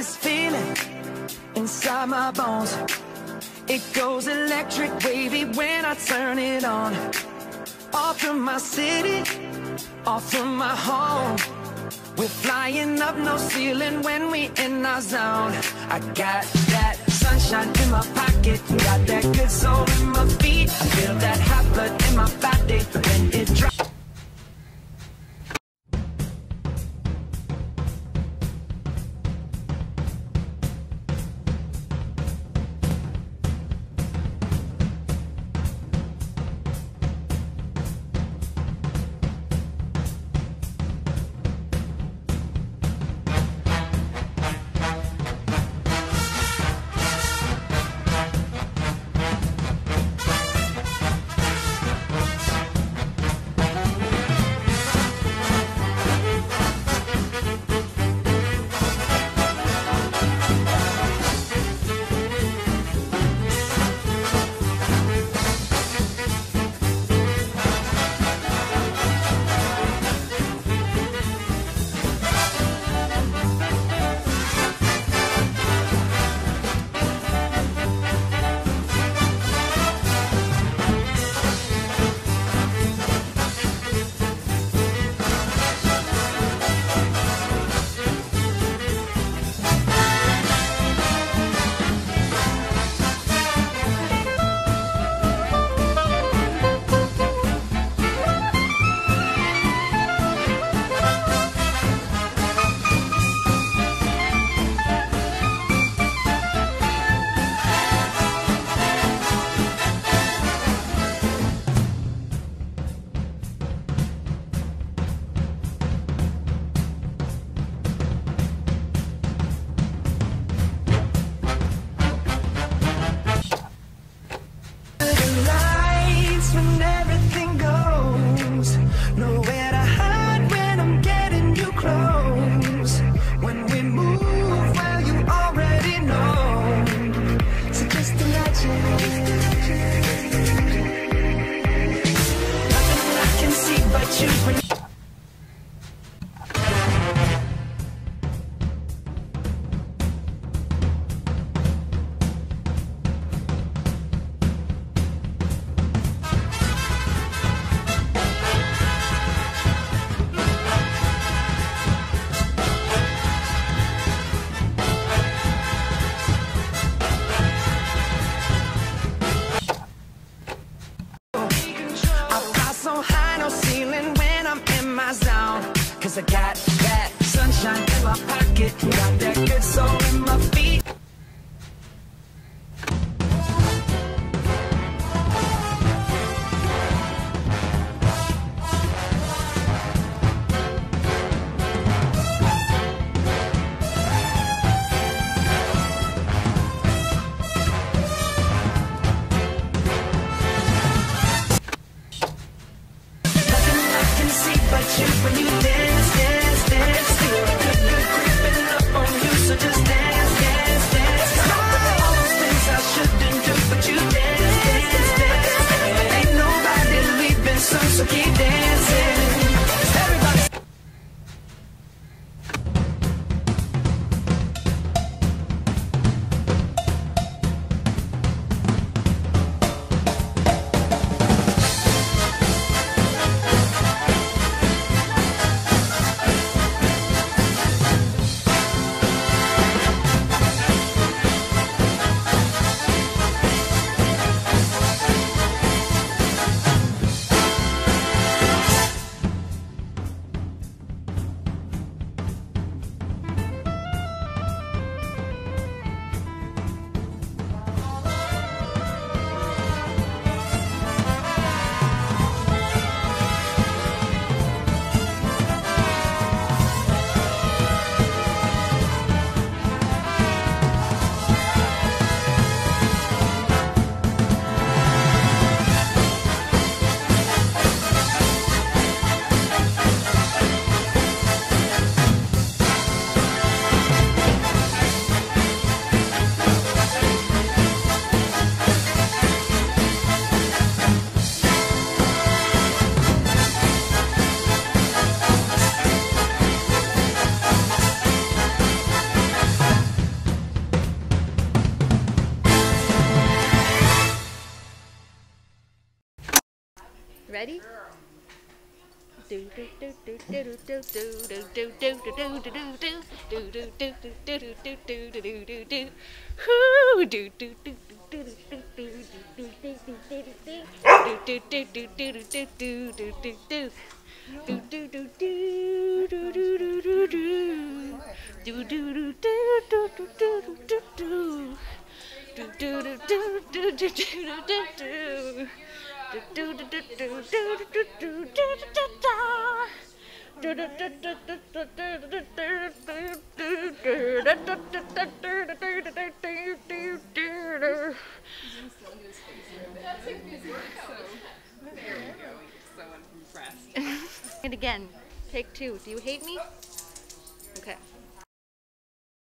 this feeling inside my bones. It goes electric wavy when I turn it on. Off from my city, off from my home. We're flying up, no ceiling when we in our zone. I got that sunshine in my pocket, got that good soul in my feet. I feel that hot blood in my body when it drops. I got that sunshine in my pocket, got that good soul in my feet. Nothing I can see but you when you dance, dance, dance. Feel good, good creeping up on you, so just Ready? And again, take two. Do you hate me? Okay.